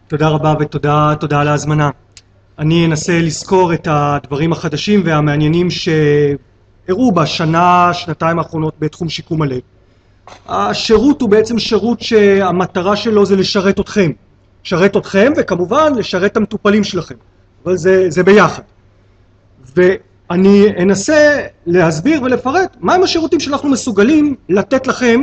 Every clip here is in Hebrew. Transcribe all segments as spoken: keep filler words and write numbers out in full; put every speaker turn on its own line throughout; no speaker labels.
תודה רבה ותודה תודה על ההזמנה. אני אנסה לזכור את הדברים החדשים והמעניינים שהראו בשנה, שנתיים האחרונות בתחום שיקום הלב. השירות הוא בעצם שירות שהמטרה שלו זה לשרת אתכם. לשרת אתכם וכמובן לשרת את המטופלים שלכם. אבל זה, זה ביחד. ואני אנסה להסביר ולפרט מהם השירותים שאנחנו מסוגלים לתת לכם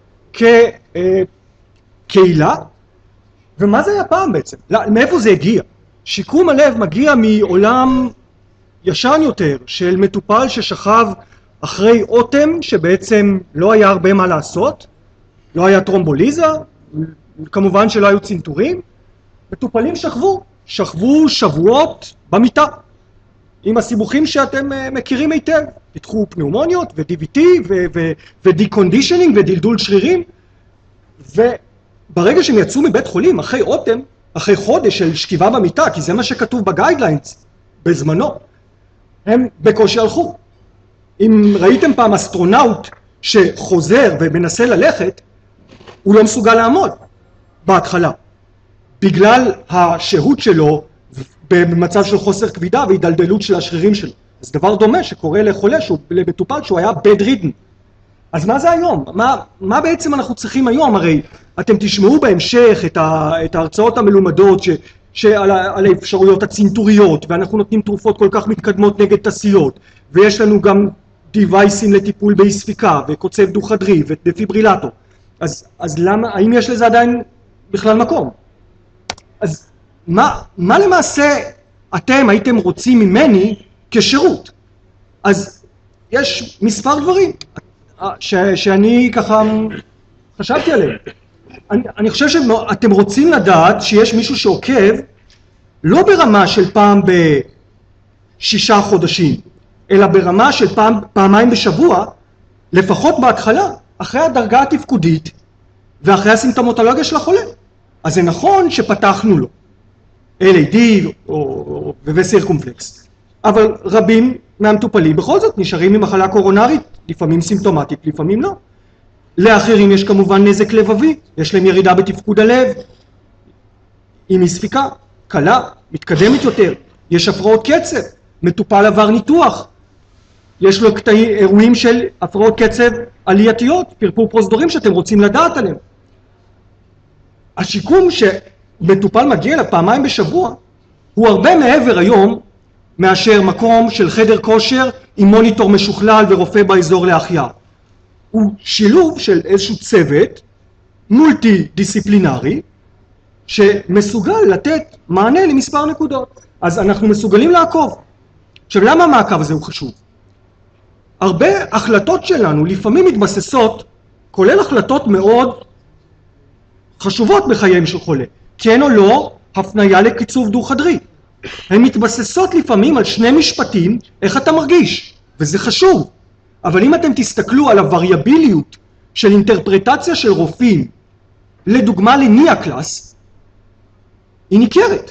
כקהילה, ומה זה היה פעם בעצם? מאיפה זה הגיע? שיקום הלב מגיע מעולם ישן יותר של מטופל ששכב אחרי אוטם שבעצם לא היה הרבה מה לעשות, לא היה טרומבוליזה, כמובן שלא היו צנתורים, מטופלים שכבו, שכבו שבועות במיטה, עם הסיבוכים שאתם מכירים היטב, פיתחו פנאומוניות ו-די וי טי ו-דיקונדישנינג ודלדול שרירים, וברגע שהם יצאו מבית חולים אחרי אוטם, אחרי חודש של שכיבה במיטה, כי זה מה שכתוב בגיידליינס בזמנו, הם בקושי הלכו. אם ראיתם פעם אסטרונאוט שחוזר ומנסה ללכת, הוא לא מסוגל לעמוד בהתחלה, בגלל השהות שלו במצב של חוסר כבידה והידלדלות של השרירים שלו. זה דבר דומה שקורה לחולה, למטופל שהוא היה bedridden. אז מה זה היום? מה, מה בעצם אנחנו צריכים היום? הרי אתם תשמעו בהמשך את, ה, את ההרצאות המלומדות ש, שעל על האפשרויות הצנתוריות, ואנחנו נותנים תרופות כל כך מתקדמות נגד תסיות, ויש לנו גם דיווייסים לטיפול באי ספיקה, וקוצב דו-חדרי, ודפיברילטור. אז, אז למה, האם יש לזה עדיין בכלל מקום? אז מה, מה למעשה אתם הייתם רוצים ממני כשירות? אז יש מספר דברים ש, שאני ככה חשבתי עליהם. אני, אני חושב שאתם רוצים לדעת שיש מישהו שעוקב לא ברמה של פעם בשישה חודשים, אלא ברמה של פעם, פעמיים בשבוע, לפחות בהתחלה, אחרי הדרגה התפקודית ואחרי הסימפטומטולוגיה של החולה. אז זה נכון שפתחנו לו אל איי די או וסירקומפלקס, אבל רבים מהמטופלים בכל זאת נשארים עם מחלה קורונרית, לפעמים סימפטומטית, לפעמים לא. לאחרים יש כמובן נזק לבבי, יש להם ירידה בתפקוד הלב, עם אי ספיקה, קלה, מתקדמת יותר, יש הפרעות קצב, מטופל עבר ניתוח, יש לו קטעי אירועים של הפרעות קצב עלייתיות, פרפור פרוזדורים שאתם רוצים לדעת עליהם. השיקום שמטופל מגיע לה פעמיים בשבוע, הוא הרבה מעבר היום מאשר מקום של חדר כושר עם מוניטור משוכלל ורופא באזור להחייאה. הוא שילוב של איזשהו צוות מולטי דיסציפלינרי שמסוגל לתת מענה למספר נקודות. אז אנחנו מסוגלים לעקוב. עכשיו למה המעקב הזה הוא חשוב? הרבה החלטות שלנו לפעמים מתבססות, כולל החלטות מאוד חשובות בחייהם של חולה, כן או לא הפניה לקיצוב דו-חדרי. הן מתבססות לפעמים על שני משפטים, איך אתה מרגיש, וזה חשוב. אבל אם אתם תסתכלו על הווריאביליות של אינטרפרטציה של רופאים, לדוגמה לניה קלאס, היא ניכרת.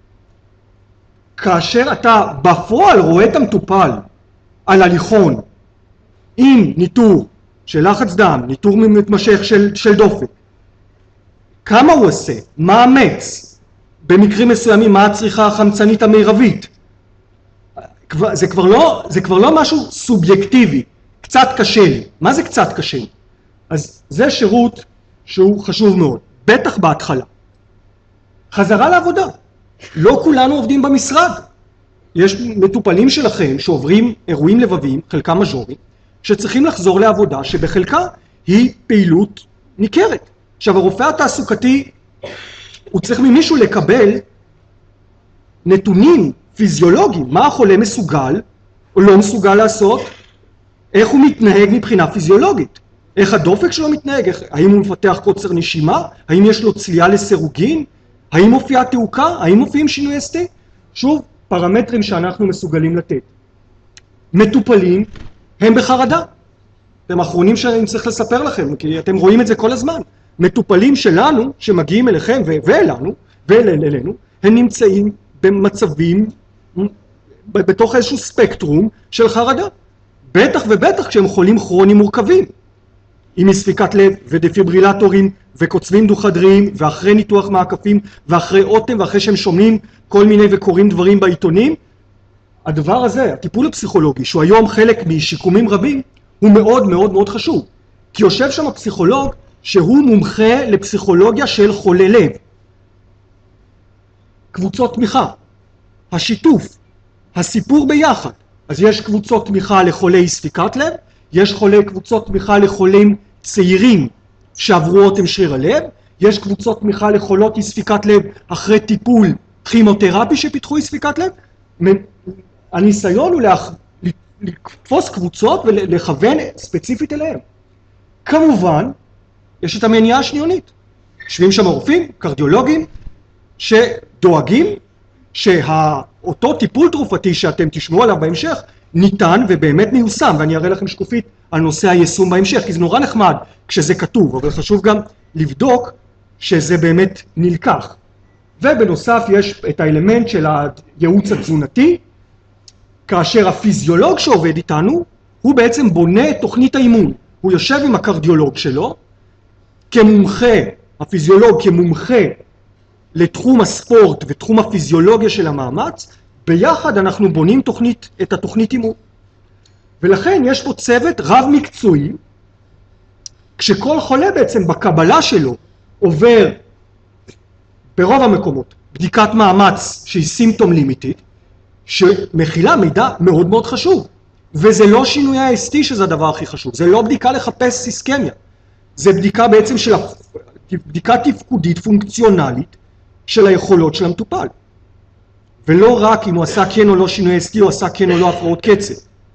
כאשר אתה בפועל רואה את המטופל על הליכון, עם ניטור של לחץ דם, ניטור מתמשך של, של דופק, כמה הוא עושה, מה המץ, במקרים מסוימים מה הצריכה החמצנית המרבית, זה כבר לא, זה כבר לא משהו סובייקטיבי, קצת קשה לי. מה זה קצת קשה לי? אז זה שירות שהוא חשוב מאוד, בטח בהתחלה. חזרה לעבודה. לא כולנו עובדים במשרד. יש מטופלים שלכם שעוברים אירועים לבביים, חלקם מז'וריים, שצריכים לחזור לעבודה שבחלקה היא פעילות ניכרת. עכשיו הרופא התעסוקתי הוא צריך ממישהו לקבל נתונים פיזיולוגיים, מה החולה מסוגל או לא מסוגל לעשות, איך הוא מתנהג מבחינה פיזיולוגית, איך הדופק שלו מתנהג, איך, האם הוא מפתח קוצר נשימה, האם יש לו צלייה לסירוגין, האם מופיעה תעוקה, האם מופיעים שינוי אס טי, שוב פרמטרים שאנחנו מסוגלים לתת. מטופלים הם בחרדה, אתם האחרונים שאני צריך לספר לכם, כי אתם רואים את זה כל הזמן. מטופלים שלנו שמגיעים אליכם ואלינו ואלינו, הם נמצאים במצבים בתוך איזשהו ספקטרום של חרדה. בטח ובטח כשהם חולים כרוניים מורכבים, עם מספיקת לב ודפיברילטורים וקוצבים דו-חדריים ואחרי ניתוח מעקפים ואחרי אוטם ואחרי שהם שומעים כל מיני וקוראים דברים בעיתונים. הדבר הזה, הטיפול הפסיכולוגי, שהוא היום חלק משיקומים רבים, הוא מאוד מאוד מאוד חשוב. כי יושב שם הפסיכולוג שהוא מומחה לפסיכולוגיה של חולי לב. קבוצות תמיכה, השיתוף, הסיפור ביחד. אז יש קבוצות תמיכה לחולי ספיקת לב, יש חולי, קבוצות תמיכה לחולים צעירים שעברו אוטם שריר הלב, יש קבוצות תמיכה לחולות אי ספיקת לב אחרי טיפול כימותרפי שפיתחו אי ספיקת לב. הניסיון הוא לתפוס קבוצות ולכוון ספציפית אליהם. כמובן, יש את המניעה השניונית. יושבים שם רופאים, קרדיולוגים, שדואגים שאותו טיפול תרופתי שאתם תשמעו עליו בהמשך, ניתן ובאמת מיושם, ואני אראה לכם שקופית על נושא היישום בהמשך, כי זה נורא נחמד כשזה כתוב, אבל חשוב גם לבדוק שזה באמת נלקח. ובנוסף יש את האלמנט של הייעוץ התזונתי, כאשר הפיזיולוג שעובד איתנו, הוא בעצם בונה את תוכנית האימון. הוא יושב עם הקרדיולוג שלו, כמומחה, הפיזיולוג כמומחה לתחום הספורט ותחום הפיזיולוגיה של המאמץ, ביחד אנחנו בונים תוכנית, את התוכנית אימון. ולכן יש פה צוות רב מקצועי, כשכל חולה בעצם בקבלה שלו עובר ברוב המקומות בדיקת מאמץ שהיא סימפטום לימיטית, שמכילה מידע מאוד מאוד חשוב. וזה לא שינוי ה-אס טי שזה הדבר הכי חשוב, זה לא בדיקה לחפש סיסקמיה, זה בדיקה בעצם של בדיקה תפקודית פונקציונלית של היכולות של המטופל. ולא רק אם הוא עשה כן או לא שינוי ה-אס טי או עשה כן או לא הפרעות קצב.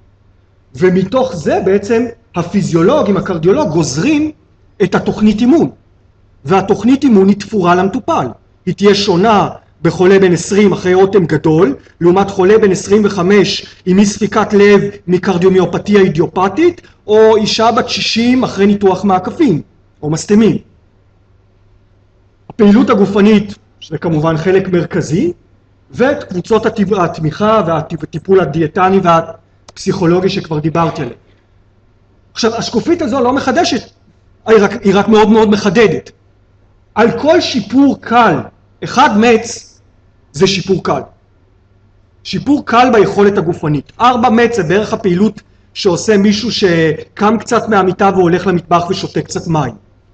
ומתוך זה בעצם הפיזיולוג עם הקרדיולוג גוזרים את התוכנית אימון. והתוכנית אימון היא תפורה למטופל. היא תהיה שונה בחולה בן עשרים אחרי אוטם גדול, לעומת חולה בן עשרים וחמש עם אי ספיקת לב מקרדיומיופתיה אידיופתית, או אישה בת שישים אחרי ניתוח מעקפים, או מסתמים. הפעילות הגופנית, שזה כמובן חלק מרכזי, ואת קבוצות התמיכה והטיפול הדיאטני והפסיכולוגי שכבר דיברתי עליהם. עכשיו, השקופית הזו לא מחדשת, היא רק, היא רק מאוד מאוד מחדדת. על כל שיפור קל, אחד מץ זה שיפור קל. שיפור קל ביכולת הגופנית. ארבע מץ זה בערך הפעילות שעושה מישהו שקם קצת מהמיטה והולך למטבח ושותה קצת מים.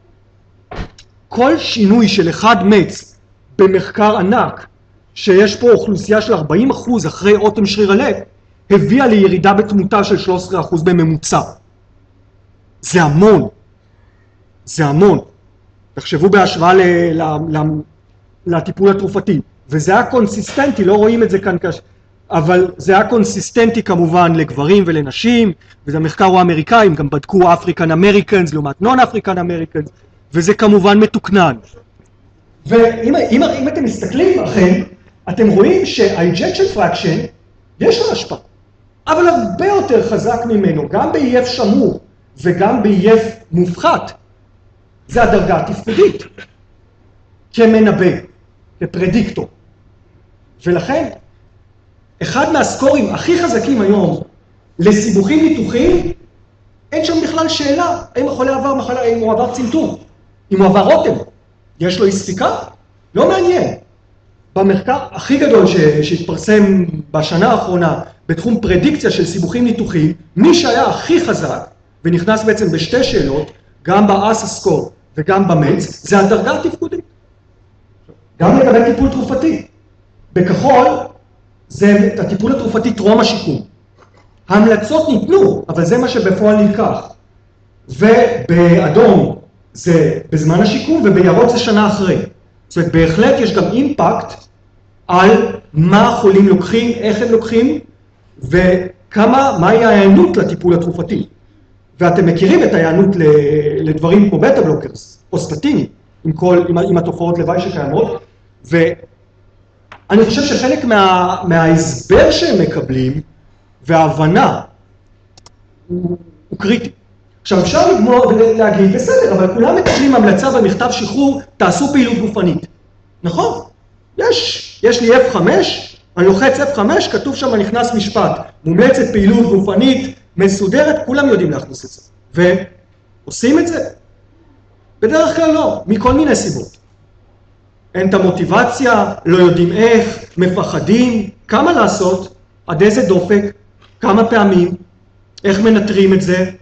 כל שינוי של אחד מץ במחקר ענק, שיש פה אוכלוסייה של ארבעים אחוז אחרי אוטם שריר הלב, הביאה לירידה בתמותה של שלושה עשר אחוז בממוצע. זה המון. זה המון. תחשבו בהשוואה ל, ל, ל, לטיפול התרופתי. וזה היה קונסיסטנטי, לא רואים את זה כאן קש... אבל זה היה קונסיסטנטי כמובן לגברים ולנשים, וזה המחקר הוא האמריקאי, הם גם בדקו אפריקן אמריקנס לעומת נון אפריקן אמריקנס, וזה כמובן מתוקנן. ואם אם, אם אתם מסתכלים לכם, אתם רואים שה-ejection fraction יש לו השפעה, אבל הרבה יותר חזק ממנו, גם ב-אי אף שמור וגם ב-אי אף מופחת, זה הדרגה התפקודית, כמנבא, כפרדיקטור. ולכן, אחד מהסקורים הכי חזקים היום לסיבוכים ניתוחיים, אין שם בכלל שאלה, האם החולה עבר מחלה, האם הוא עבר צנתור, אם הוא עבר רותם, יש לו אי ספיקה? לא מעניין. במחקר הכי גדול שהתפרסם בשנה האחרונה בתחום פרדיקציה של סיבוכים ניתוחיים, מי שהיה הכי חזק ונכנס בעצם בשתי שאלות, גם ב-אס סקור וגם במץ, זה הדרגה התפקודית. גם לגבי טיפול תרופתי. בכחול זה הטיפול התרופתי טרום השיקום. ההמלצות ניתנו, אבל זה מה שבפועל נלקח. ובאדום זה בזמן השיקום ובירוק זה שנה אחרי. זאת אומרת, בהחלט יש גם אימפקט על מה החולים לוקחים, איך הם לוקחים, וכמה, מהי ההיענות לטיפול התרופתי. ואתם מכירים את ההיענות לדברים כמו בטה בלוקרס, או סטטינים, עם, כל, עם, עם התופעות לוואי שקיימות, ואני חושב שחלק מה, מההסבר שהם מקבלים, וההבנה, הוא, הוא קריטי. עכשיו אפשר לגמור ולהגיד, בסדר, אבל כולם מקבלים המלצה במכתב שחרור, תעשו פעילות גופנית. נכון? יש, יש לי אף חמש, אני לוחץ אף חמש, כתוב שם נכנס משפט, מומלצת פעילות גופנית, מסודרת, כולם יודעים להכניס את זה. עושים את זה? בדרך כלל לא, מכל מיני סיבות. אין את המוטיבציה, לא יודעים איך, מפחדים, כמה לעשות, עד איזה דופק, כמה פעמים, איך מנטרים את זה,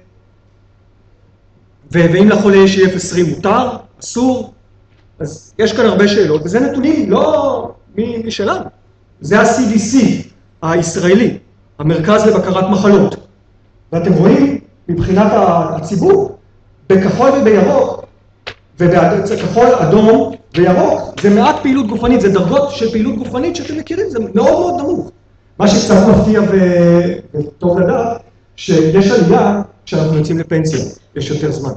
ואם לחולה יש אי אף עשרים מותר, אסור, אז יש כאן הרבה שאלות, וזה נתונים לא משלנו, זה ה-סי די סי הישראלי, המרכז לבקרת מחלות, ואתם רואים מבחינת הציבור, בכחול ובירוק, ובכחול אדום וירוק, זה מעט פעילות גופנית, זה דרגות של פעילות גופנית שאתם מכירים, זה מאוד מאוד נמוך. מה שקצת מפתיע וטוב לדעת, שיש עלייה כשאנחנו יוצאים לפנסיה, יש יותר זמן.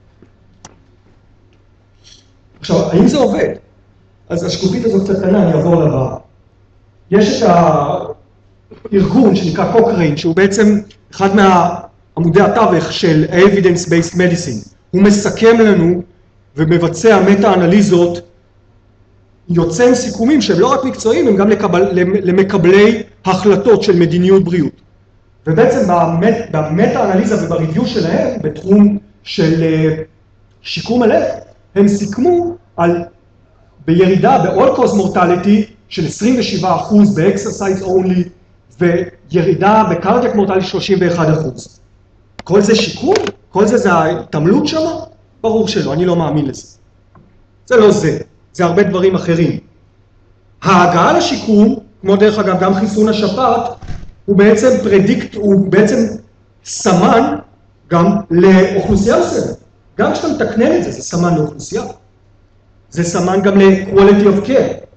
עכשיו, האם זה עובד? אז השקופית הזו קצת קטנה, אני אעבור לבאה. יש את הארגון שנקרא קוקריין, שהוא בעצם אחד מעמודי התווך של Evidence-Based Medicine. הוא מסכם לנו ומבצע מטה-אנליזות, יוצא עם סיכומים שהם לא רק מקצועיים, הם גם לקבל, למקבלי החלטות של מדיניות בריאות. ובעצם במטה-אנליזה ובריוויו שלהם, בתחום של שיקום הלב, הם סיכמו על בירידה ב-all cause mortality של עשרים ושבעה אחוז ב-exercise only, וירידה ב-cardiac mortality שלושים ואחד אחוז. כל זה שיקום? כל זה זה ההתעמלות שם? ברור שלא, אני לא מאמין לזה. זה לא זה, זה הרבה דברים אחרים. ההגעה לשיקום, כמו דרך אגב גם חיסון השפעת, הוא בעצם פרדיקט, הוא בעצם סמן גם לאוכלוסייה מסוימת. גם כשאתה מתקנן את זה, זה סמן לאוכלוסייה. זה סמן גם ל-quality of care.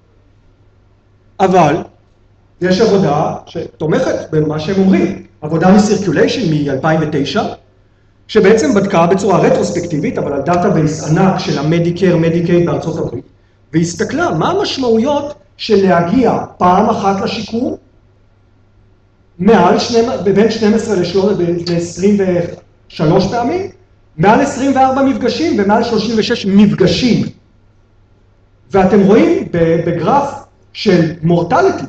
אבל יש עבודה שתומכת במה שהם אומרים. עבודה מ-circulation מ-אלפיים ותשע, שבעצם בדקה בצורה רטרוספקטיבית, אבל על דאטאבייס ענק של המדיקר, מדיקייד בארצות הברית, והסתכלה מה המשמעויות של להגיע פעם אחת לשיקום, מעל בין שתים עשרה ל-עשרים ושלוש פעמים, מעל עשרים וארבע מפגשים ומעל שלושים ושש מפגשים. ואתם רואים בגרף של מורטליטי,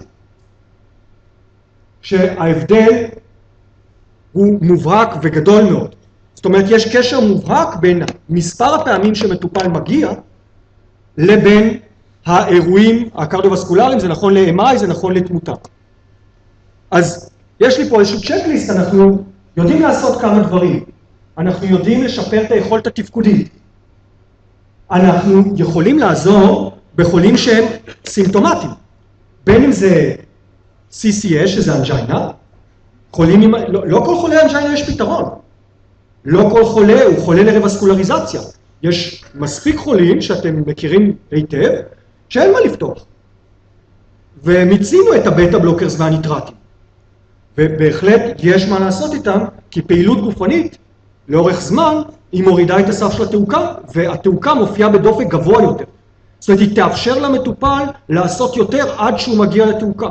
שההבדל הוא מובהק וגדול מאוד. זאת אומרת, יש קשר מובהק בין מספר הפעמים שמטופל מגיע, לבין האירועים הקרדיו-וסקולריים, זה נכון ל-אם איי, זה נכון לתמותה. אז יש לי פה איזשהו צ'קליסט, אנחנו יודעים לעשות כמה דברים. אנחנו יודעים לשפר את היכולת התפקודית. אנחנו יכולים לעזור בחולים שהם סימפטומטיים. בין אם זה סי סי אס, שזה אנג'יינה, חולים עם... לא, לא כל חולי אנג'יינה יש פתרון. לא כל חולה הוא חולה לרווסקולריזציה. יש מספיק חולים שאתם מכירים היטב, שאין מה לפתוח. ומיצינו את הבטה בלוקרס והניטרטים. ובהחלט יש מה לעשות איתם, כי פעילות גופנית, לאורך זמן, היא מורידה את הסף של התעוקה, והתעוקה מופיעה בדופק גבוה יותר. זאת אומרת, היא תאפשר למטופל לעשות יותר עד שהוא מגיע לתעוקה.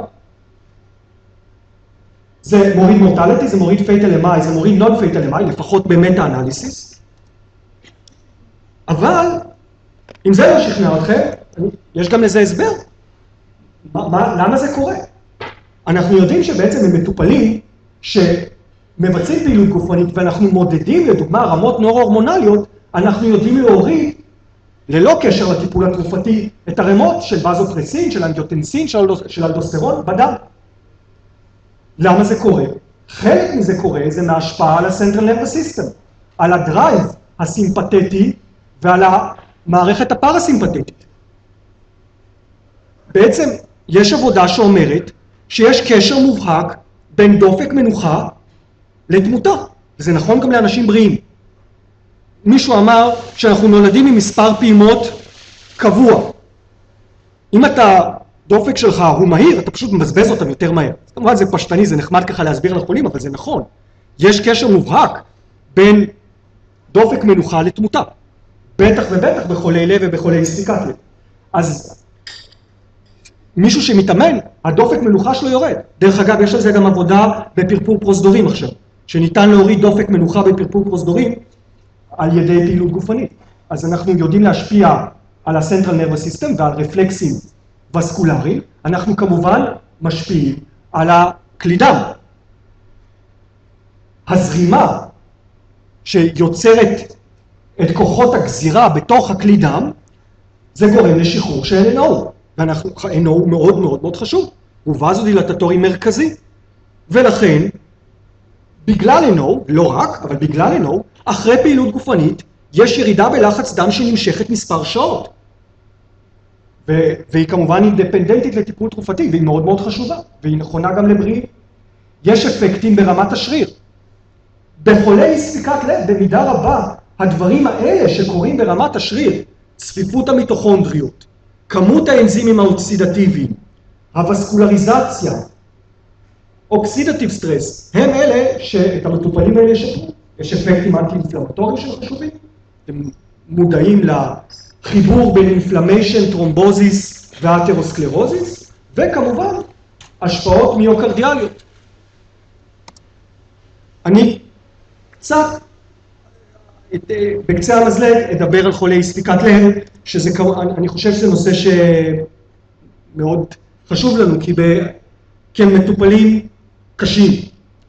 זה מוריד מורטליטי, זה מוריד פייטל אם איי, זה מוריד נון פייטל אם איי, לפחות במטה-אנליסיס. אבל, אם זה לא שכנע אתכם, יש גם לזה הסבר. מה, מה, למה זה קורה? אנחנו יודעים שבעצם הם מטופלים שמבצעים פעילות גופנית, ואנחנו מודדים, לדוגמה, רמות נורו-הורמונליות, אנחנו יודעים להוריד, ללא קשר לטיפול התרופתי, את הרמות של בזופרסין, של אנגיוטנסין, של אלדוסטרון בדם. למה זה קורה? חלק מזה קורה, זה מההשפעה על ה-Central Nervous System, על הדרייב הסימפתטי ועל המערכת הפרסימפתטית. בעצם יש עבודה שאומרת שיש קשר מובהק בין דופק מנוחה לתמותה, וזה נכון גם לאנשים בריאים. מישהו אמר שאנחנו נולדים עם מספר פעימות קבוע. אם אתה, דופק שלך הוא מהיר, אתה פשוט מבזבז אותם יותר מהר. זאת אומרת, זה פשטני, זה נחמד ככה להסביר לחולים, אבל זה נכון. יש קשר מובהק בין דופק מנוחה לתמותה. בטח ובטח בחולי לב ובחולי ספיקת לב. אז מישהו שמתאמן, הדופק מנוחה שלו יורד. דרך אגב, יש על זה גם עבודה בפרפור פרוזדורים עכשיו, שניתן להוריד דופק מנוחה בפרפור פרוזדורים על ידי פעילות גופנית. אז אנחנו יודעים להשפיע על ה-Central Nervous System ועל רפלקסים וסקולריים. אנחנו כמובן משפיעים על הכלי דם. הזרימה שיוצרת את כוחות הגזירה בתוך הכלי דם, זה גורם לשחרור של אן או. ואנחנו, אן או הוא מאוד מאוד מאוד חשוב, הוא וזודילטטורי מרכזי. ולכן, בגלל אן או, לא רק, אבל בגלל אן או, אחרי פעילות גופנית, יש ירידה בלחץ דם שנמשכת מספר שעות. ו- והיא כמובן אינדפנדנטית לטיפול תרופתי, והיא מאוד מאוד חשובה, והיא נכונה גם לבריאים. יש אפקטים ברמת השריר. בחולי ספיקת לב, במידה רבה, הדברים האלה שקורים ברמת השריר, צפיפות המיטוכונדריות, כמות האנזימים האוקסידטיביים, הווסקולריזציה, אוקסידטיב סטרס, הם אלה שאת המטופלים האלה ישפרו. יש אפקטים אנטי-אינפלמטוריים שחשובים, אתם מודעים לחיבור בין אינפלמיישן, טרומבוזיס ואתרוסקלרוזיס, וכמובן השפעות מיוקרדיאליות. אני קצת בקצה המזלג אדבר על חולי ספיקת לב, שזה, אני חושב שזה נושא שמאוד חשוב לנו, כי, ב, כי הם מטופלים קשים.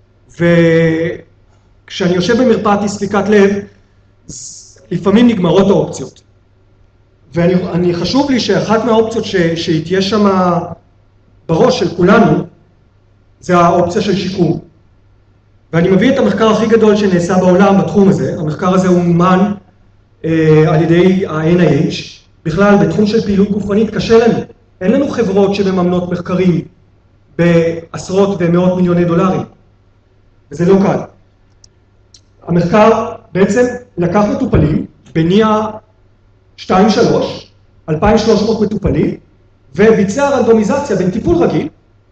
וכשאני יושב במרפאת ספיקת לב, לפעמים נגמרות האופציות. ואני חשוב לי שאחת מהאופציות ש, שהיא תהיה שם בראש של כולנו, זה האופציה של שיקום. ואני מביא את המחקר הכי גדול שנעשה בעולם בתחום הזה. המחקר הזה הוא מומן אה, על ידי ה-אן איי אייץ'. בכלל, בתחום של פעילות גופנית קשה לנו. אין לנו חברות שמממנות מחקרים בעשרות ומאות מיליוני דולרים. וזה לא קל. המחקר בעצם לקח מטופלים, בנייה שתיים שלוש, אלפיים ושלוש מאות מטופלים, וביצע רנדומיזציה בין טיפול רגיל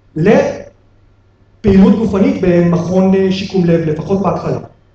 לפעילות גופנית במכון שיקום לב, לפחות בהתחלה.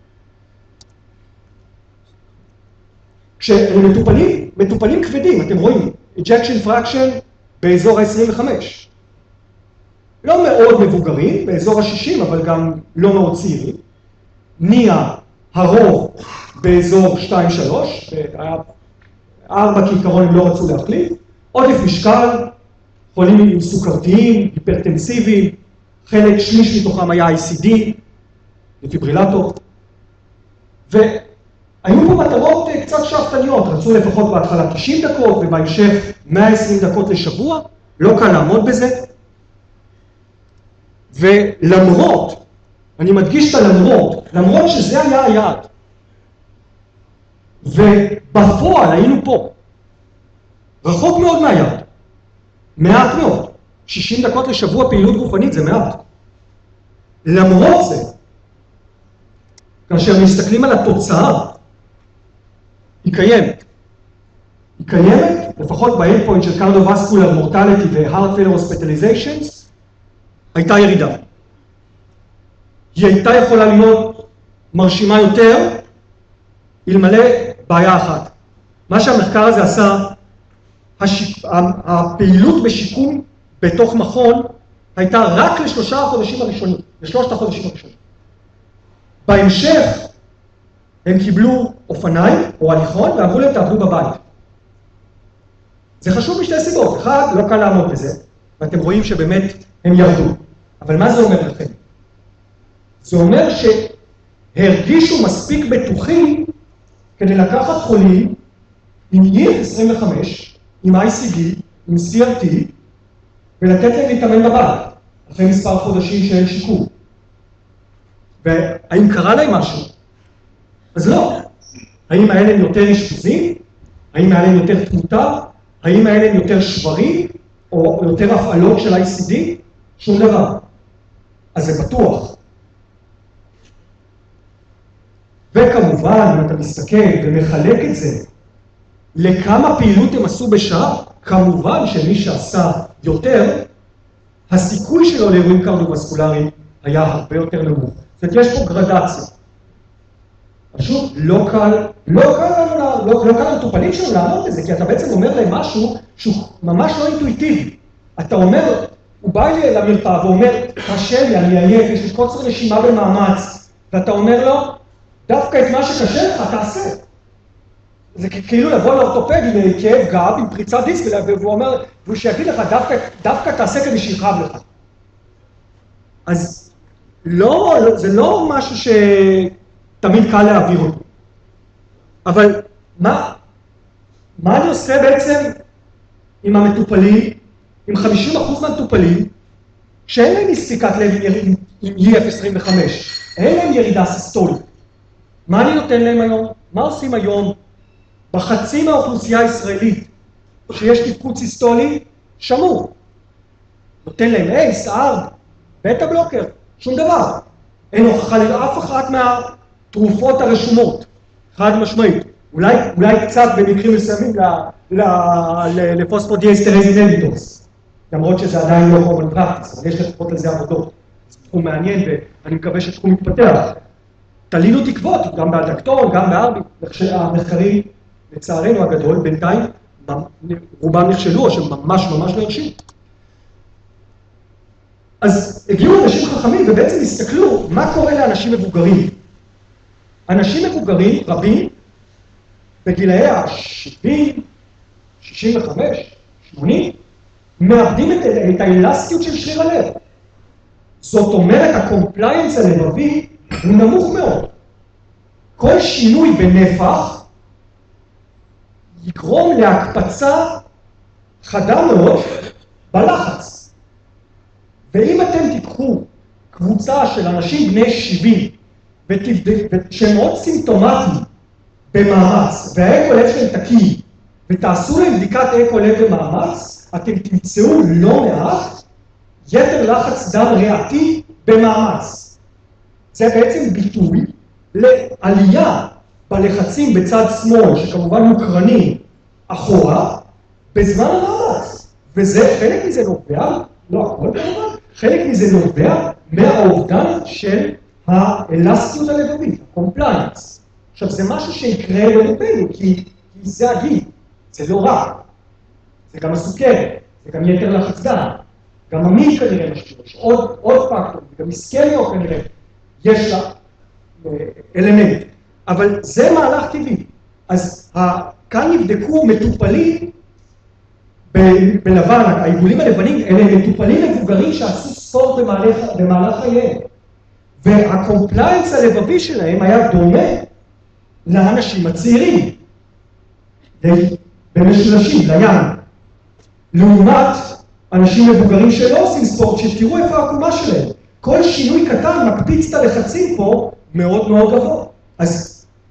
כשהם מטופלים, מטופלים כבדים, אתם רואים, ejection fraction באזור ה-עשרים וחמש. לא מאוד מבוגרים, באזור ה-שישים, אבל גם לא מאוד צעירים. נהיה הרוב באזור שתיים שלוש, ארבע כעיקרון הם לא רצו להחליט, עודף משקל, חולים סוכרתיים, היפרטנסיביים, חלק שליש מתוכם היה איי סי די, דפיברילטור, והיו פה מטרות קצת שאפתניות, רצו לפחות בהתחלה תשעים דקות ובהמשך מאה ועשרים דקות לשבוע, לא קל לעמוד בזה, ולמרות, אני מדגיש את הלמרות, למרות שזה היה היעד, ובפועל היינו פה, רחוק מאוד מהיעד, מעט מאוד, שישים דקות לשבוע פעילות גופנית זה מעט. למרות זה, כאשר מסתכלים על התוצאה, היא קיימת. היא קיימת, לפחות ב-endpoint של cardiovascular mortality ו-heart failure hospitalizations, הייתה ירידה. היא הייתה יכולה להיות מרשימה יותר, אלמלא בעיה אחת. מה שהמחקר הזה עשה, השיק... הפעילות בשיקום בתוך מכון הייתה רק לשלושה החודשים הראשונים, לשלושת החודשים הראשונים. בהמשך הם קיבלו אופניים או הליכון ואמרו להם תעבדו בבית. זה חשוב משתי סיבות. אחד, לא קל לעמוד בזה, ואתם רואים שבאמת הם ירדו. אבל מה זה אומר לכם? זה אומר שהרגישו מספיק בטוחים כדי לקחת חולים עם אי אף עשרים וחמש, עם איי סי די, עם סי אר טי, ולתת להם להתאמן בבית, אחרי מספר חודשים של שיקום. והאם קרה להם משהו? אז לא. האם האלה הם יותר אשפוזים? האם האלה הם יותר תמותה? האם האלה הם יותר שברים? או יותר הפעלות של איי סי די? שום דבר. אז זה בטוח. וכמובן, אם אתה מסתכל ומחלק את זה, לכמה פעילות הם עשו בשעה, כמובן שמי שעשה יותר, הסיכוי שלו לאירועים קרדיו-וסקולריים היה הרבה יותר נמוך. זאת אומרת, יש פה גרדציה. פשוט לא קל, לא קל לנו, לא, לא קל למטופלים שלנו לענות לזה, כי אתה בעצם אומר להם משהו שהוא ממש לא אינטואיטיבי. אתה אומר, הוא בא לי למרפאה ואומר, קשה לי, אני עייף, יש לי קוצר נשימה במאמץ, ואתה אומר לו, דווקא את מה שקשה לך, תעשה. זה כאילו לבוא לאורתופד עם כאב גב, עם פריצת דיסק, והוא אומר, והוא שיגיד לך, דווקא, דווקא תעשה כדי שירחב לך. אז לא, זה לא משהו שתמיד קל להעביר אותו. אבל מה, מה אני עושה בעצם עם המטופלים, עם חמישים אחוז מהמטופלים, שאין להם אי-ספיקת לב עם אי אף עשרים וחמש, אין להם ירידה סיסטולית. מה אני נותן להם היום? מה עושים היום בחצי מהאוכלוסייה הישראלית שיש תפקוד סיסטולי? שמור. נותן להם אייס, ארד, בטה בלוקר, שום דבר. אין הוכחה לאף אחת מהתרופות הרשומות, חד משמעית. אולי, אולי קצת במקרים מסוימים לפוספודיאסטרז אינהיביטורס, למרות שזה עדיין לא קומן פרקטיס, אבל יש לפחות על זה עבודות. זה תחום מעניין ואני מקווה שתחום מתפתח. תלינו תקוות, גם באלדקטון, גם בארבי, המחקרים, לצערנו הגדול, בינתיים, רובם נכשלו או שממש ממש לא הרשימו. אז הגיעו אנשים חכמים ובעצם הסתכלו מה קורה לאנשים מבוגרים. אנשים מבוגרים, רבים, בגילאי ה-שבעים, שישים וחמש, שמונים, מאבדים את, את האלסטיות של שריר הלב. זאת אומרת, הקומפליינס הלבבי הוא נמוך מאוד. כל שינוי בנפח יגרום להקפצה חדה מאוד בלחץ. ואם אתם תיקחו קבוצה של אנשים בני שבעים, שהם מאוד סימפטומטיים במאמץ, והאקו לב שלהם תקין, ותעשו להם בדיקת אקו לב במאמץ, אתם תמצאו לא מעט יתר לחץ דם ריאתי במאמץ. זה בעצם ביטוי לעלייה בלחצים בצד שמאל, שכמובן מוקרנים אחורה, בזמן המאמץ. וזה, חלק מזה נובע, לא הכל כמובן, חלק מזה נובע מהאובדן של האלסטיות הלבבית, הקומפליינס. עכשיו, זה משהו שיקרה לרובנו, כי, כי זה הגיל, זה לא רע. זה גם הסוכרת, זה גם יתר לחץ דם, גם המין כנראה משהו, יש עוד, עוד פקטור, גם איסקמיו כנראה, יש לה אלמנט. אבל זה מהלך טבעי. אז כאן נבדקו מטופלים בלבן, העיגולים הלבנים, אלה מטופלים מבוגרים שעשו ספורט במהלך, במהלך חייהם. והקומפליינס הלבבי שלהם היה דומה לאנשים הצעירים, במשולשים, לים. לעומת אנשים מבוגרים שלא עושים ספורט, שתראו איפה העקומה שלהם. כל שינוי קטן מקפיץ את הלחצים פה מאוד מאוד גבוה. אז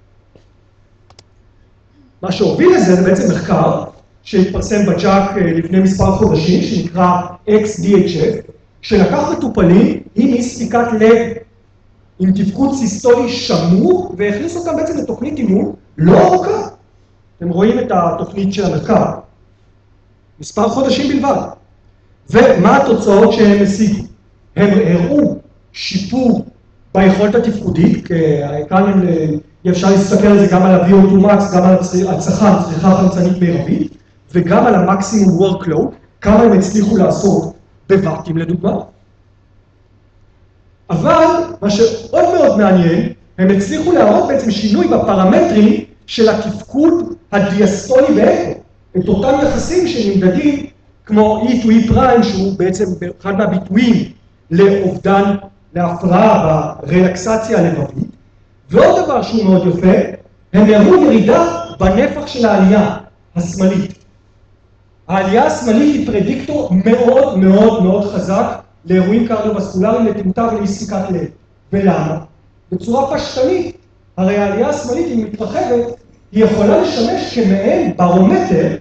מה שהוביל לזה זה בעצם מחקר שהתפרסם בג'אק לפני מספר חודשים, שנקרא אקס די אייץ' אף, שלקח מטופלים עם אי ספיקת לב, עם תפקוד סיסטולי שמור, והכניס אותם בעצם לתוכנית אימון לא ארוכה. אתם רואים את התוכנית של המחקר. מספר חודשים בלבד. ומה התוצאות שהם השיגו? הם הראו שיפור ביכולת התפקודית, כאן אפשר להסתכל על זה גם על ה-וי או טו מקס, גם על הצריכה, צריכה חמצנית מרבית, וגם על המקסימום workload, כמה הם הצליחו לעשות בוואטים לדוגמה. אבל מה שעוד מאוד מעניין, הם הצליחו להראות בעצם שינוי בפרמטרים של התפקוד הדיאסטולי באקו. את אותם יחסים שנמדדים כמו E to E prime, שהוא בעצם אחד מהביטויים לאובדן, להפרעה ברלקסציה הלבבית. ועוד דבר שהוא מאוד יפה, הם הראו ירידה בנפח של העלייה השמאלית. העלייה השמאלית היא פרדיקטור מאוד מאוד מאוד חזק לאירועים קרדיו-וסקולריים, לתמותה ולאי ספיקת לב. ולמה? בצורה פשטנית, הרי העלייה השמאלית, אם מתרחבת, היא יכולה לשמש כמעין ברומטר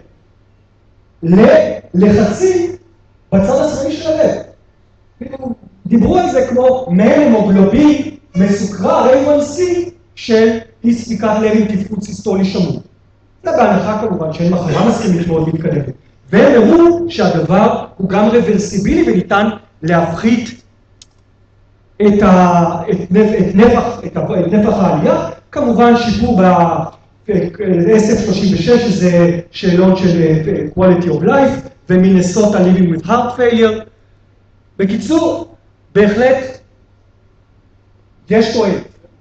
ללחצים בצד השמאלי של הלב. דיברו על זה כמו מעין המוגלובין מסוקרר איי וואן סי של אי ספיקת לב עם תפקוד סיסטולי שמור. זה בהנחה כמובן שאין מחלה מסכימית מאוד מתקדמת. והם הראו שהדבר הוא גם רוורסיבילי וניתן להפחית את, ה, את, נפ, את, נפח, את, את נפח העלייה, כמובן שיפור ב-אס אף שלושים ושש, שזה שאלות של quality of life, ומינסוטה living with heart failure. בקיצור, בהחלט יש תועלת.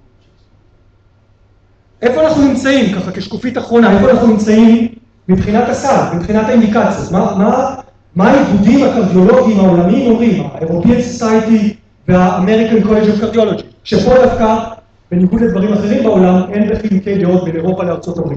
איפה אנחנו נמצאים, ככה כשקופית אחרונה, איפה אנחנו נמצאים מבחינת הסל, מבחינת האינדיקציות? מה, מה, מה האיגודים הקרדיולוגיים העולמיים אומרים, ה-European Society וה-American College of Cardiology, שפה דווקא בניגוד לדברים אחרים בעולם, אין בחילוקי דעות בין אירופה לארצות הברית.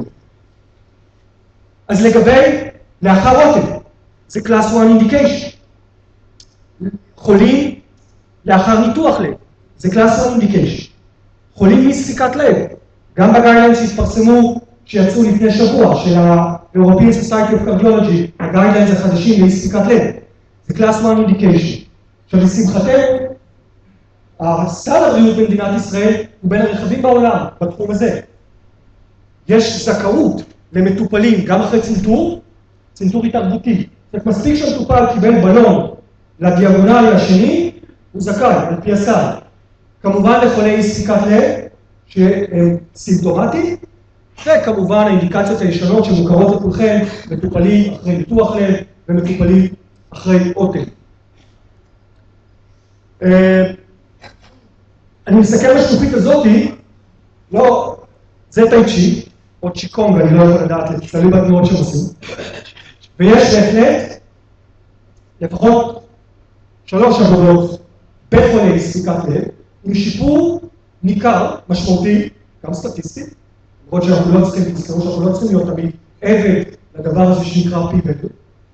אז לגבי, לאחר רותם, זה קלאס אחת אינדיקיישן. חולים לאחר ניתוח לב, זה קלאס אחת אינדיקיישן. חולים מספיקת לב, גם בגיידליין שהתפרסמו, שיצאו לפני שבוע, של ה-European Society of Cardiology, הגיידליינס החדשים לאי-ספיקת לב, זה קלאס אחת אינדיקיישן. עכשיו, לשמחתנו, הסל הבריאות במדינת ישראל הוא בין הרחבים בעולם בתחום הזה. יש זכאות למטופלים גם אחרי צנתור, צנתור התערבותי. זאת מספיק שהמטופל קיבל בלון לדיאגונלי השני, הוא זכאי על פי הסל. כמובן לחולי אי-ספיקת לב, שהם סימפטומטיים, וכמובן האינדיקציות הישנות שמוכרות לכולכם, מטופלים אחרי ניתוח לב ומטופלים אחרי אוטם. אני מסתכל בשקופית הזאתי, לא, זה טאי-צ'י, או צ'יקונג, אני לא יכול לדעת, תסתכלו בתנועות שהם עושים. ויש בהחלט, לפחות שלוש עבודות בחולי ספיקת לב, עם שיפור ניכר, משמעותי, גם סטטיסטי, למרות שאנחנו לא צריכים, תזכרו שאנחנו לא צריכים להיות תמיד עבד לדבר הזה שנקרא פי בטו.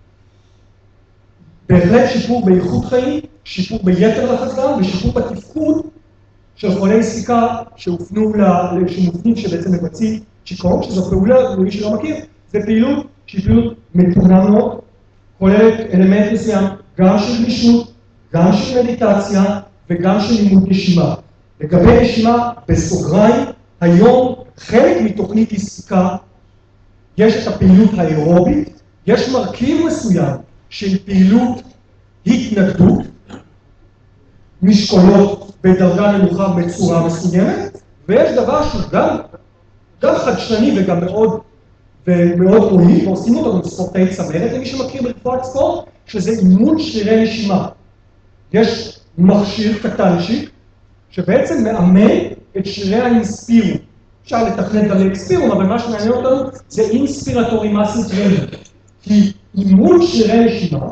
בהחלט שיפור באיכות חיים, שיפור ביתר לחץ דם ושיפור בתפקוד של חולי ספיקה שהופנו, שמופנים שבעצם מבצעים צ'יקונג, שזו פעולה, למי שלא מכיר, זה פעילות שהיא פעילות מתונה מאוד, כוללת אלמנט מסוים גם של גמישות, גם של מדיטציה וגם של לימוד נשימה. לגבי נשימה, בסוגריים, היום חלק מתוכנית עסקה, יש את הפעילות האירובית, יש מרכיב מסוים של פעילות התנגדות, משקולות בדרגה נמוכה בצורה מסוימת, ויש דבר שהוא גם, גם חדשני וגם מאוד, ומאוד מועיל, ועושים אותו בספורטאי צמרת, למי שמכיר ברפואת ספורט, שזה אימון שרירי נשימה. יש מכשיר קטנצ'יק, שבעצם מאמן את שרירי האינספירו. אפשר לתכנן גם לאקספירום, אבל מה שמעניין אותנו זה אינספירטורי מסל טרנינג. כי אימון שרירי נשימה,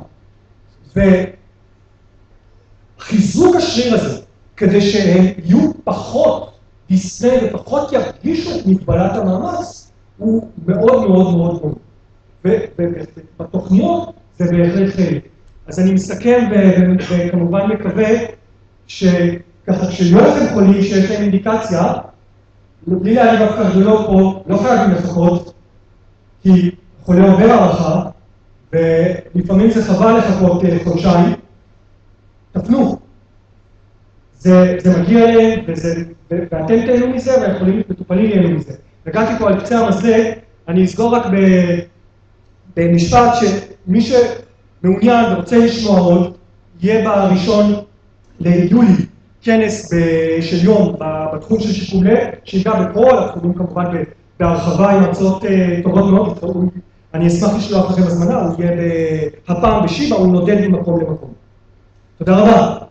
וחיזוק השריר הזה, כדי שהם יהיו פחות דיסני ופחות ירגישו את מגבלת המאמץ, הוא מאוד מאוד מאוד מאוד. ובתוכניות זה בהחלט חלק. אז אני מסכם וכמובן מקווה שככה כשיהיו לכם חולים שיש להם אינדיקציה, בלי להעליב אף קרדיולוג פה, לא חייבים לחכות, כי חולה עובר הערכה, ולפעמים זה חבל לחכות חודשיים, תפנו. זה, זה מגיע אליהם, וזה, ואתם תהנו מזה, והיכולים מטופלים יהנו מזה. נגעתי פה על קצה המזלג, אני אסגור רק במשפט שמי שמעוניין ורוצה לשמוע עוד, יהיה בראשון ליולי כנס של יום בתחום של שיקום לב, שיגע בכל התחומים כמובן בהרחבה עם הרצאות טובות מאוד, אני אשמח לשלוח לכם הזמנה, הוא יהיה הפעם בשיבא, הוא נודד ממקום למקום. תודה רבה.